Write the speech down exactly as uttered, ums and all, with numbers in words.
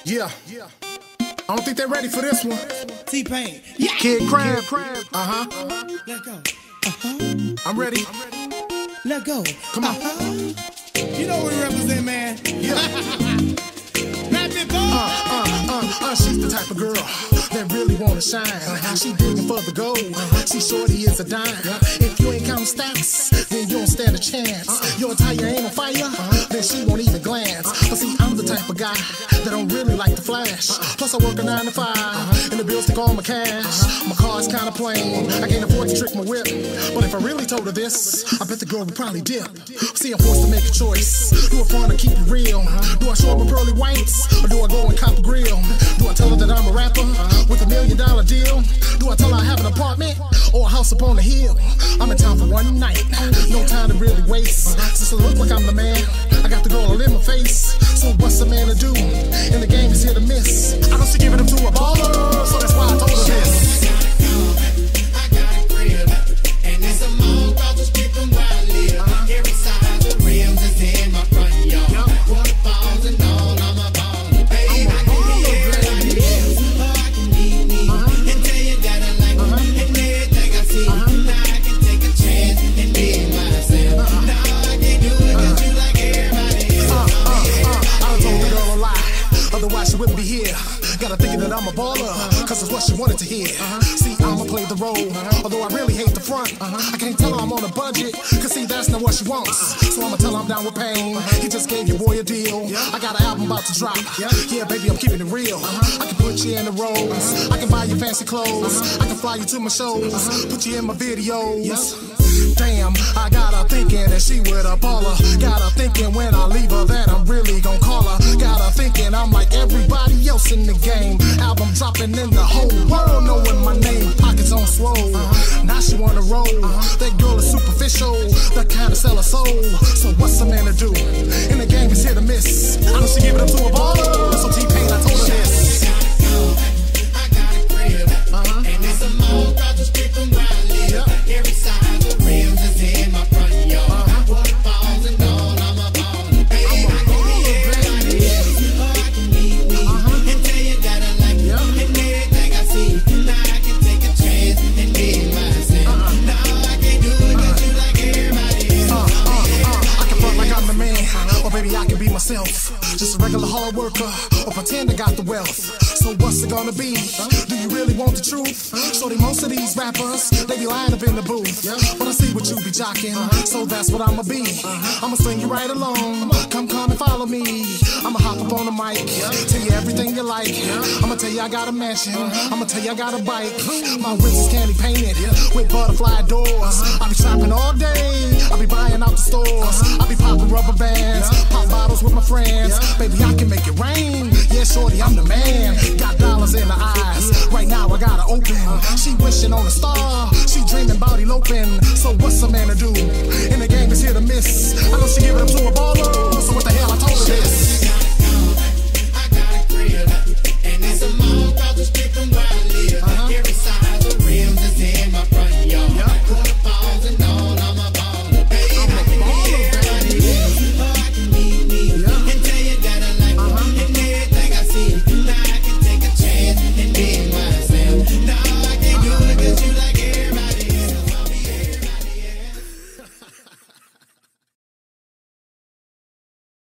Yeah. I don't think they're ready for this one. T-Pain. Yeah. Kid Crab. Uh-huh. Let go. Uh-huh. I'm ready. Let go. Come on. Uh-huh. You know what we represent, man. Yeah. Rapid boy. Uh, uh, uh, uh, she's the type of girl that really wanna shine. Uh-huh. She digging for the gold. Uh-huh. She shorty is a dime. Yeah. If you ain't counting stats, then you don't stand a chance. Uh-uh. Your attire ain't on fire, uh-huh. then she won't even glance. Uh-uh. But see, I'm the type of guy that don't really like to flash. Uh-uh. Plus I work a nine to five, uh-huh. and the bills take all my cash. Uh-huh. My car's kinda plain, I can't afford to trick my whip. But if I really told her this, I bet the girl would probably dip. See, I'm forced to make a choice. Do I want to keep it real? Uh-huh. Do I show her my pearly whites, or do I go and cop a grill? Do I tell her that I'm a rapper uh-huh. with a million dollar deal? Do I tell her I have an apartment or a house up on the hill? I'm in town for one night, no time to really waste. Since I look like I'm the man, I got the girl all in my face. So what's a man to do? And the game is here to miss. I don't see giving him to a baller, so that's why I told her this. I got a crib, and it's a mall across the street from where I live. Uh-huh. Every side of the rims is in my front yard. Yep. Waterfalls and all, I'm a baller. Babe, I can be everybody else, or I can be me uh-huh. and tell you that I like uh-huh. and everything I see. Uh-huh. Now I can take a chance and be myself. Uh-huh. Now I can do it uh-huh. you like everybody else. Uh, uh, uh, I told the girl a lie, otherwise she wouldn't be here. Got her thinking that I'm a baller, uh-huh. cause it's what she wanted to hear. Uh-huh. See, I'ma play the role, uh-huh. although I really hate the front. Uh-huh. I can't tell her I'm on a budget, cause see, that's not what she wants. So I'ma tell her I'm down with pain. Uh-huh. He just gave your boy a deal. Yeah. I got an album about to drop. Yeah, yeah baby, I'm keeping it real. Uh-huh. I can put you in the roles. Uh-huh. I can buy you fancy clothes. Uh-huh. I can fly you to my shows. Uh-huh. Put you in my videos. Yeah. Damn, I got her thinking that she with a baller. Got her thinking when I leave her that I'm really gon' call her. Got her thinking I'm like everybody else in the game. Album dropping in the whole world knowing my name. Pockets on swole. Uh-huh. Now she wanna roll. Uh-huh. That girl is superficial. That kind of sell her soul. So what's a man to do? And the game is here to miss. I know she give it up to a baller. So T-Pain, I told her this. I got a crib, uh-huh. and it's a mall across the street from where I live. Yep. Every side of the rims is in my front yard. Uh-huh. Waterfalls and all, I'm a baller. Babe, I can be everybody else, or I can be me uh-huh. and tell you that I like you yep. and everything I see. Now I can take a chance and be myself. Uh-huh. Now I can do it uh-huh. you like everybody else. Uh, uh, uh, I can front like I'm the man, uh-huh. or baby I can be myself. Just a regular hard worker, or pretend I got the wealth. So what's it gonna be? Do you really want the truth? So they, most of these rappers, they be lying up in the booth. But I see what you be jocking, so that's what I'ma be. I'ma swing you right along. Come, come and follow me. I'ma hop up on the mic, tell you everything you like. I'ma tell you I got a mansion. I'ma tell you I got a bike. My wrist is candy painted with butterfly doors. I be trapping all day. I be buying out the stores. I be popping rubber bands, pop bottles with my friends. Baby, I can make it rain. Yeah, shorty, I'm the man. Got dollars in her eyes. Right now I got her open. She wishing on a star. She dreaming about eloping. So what's a man to do? And the game is here to miss.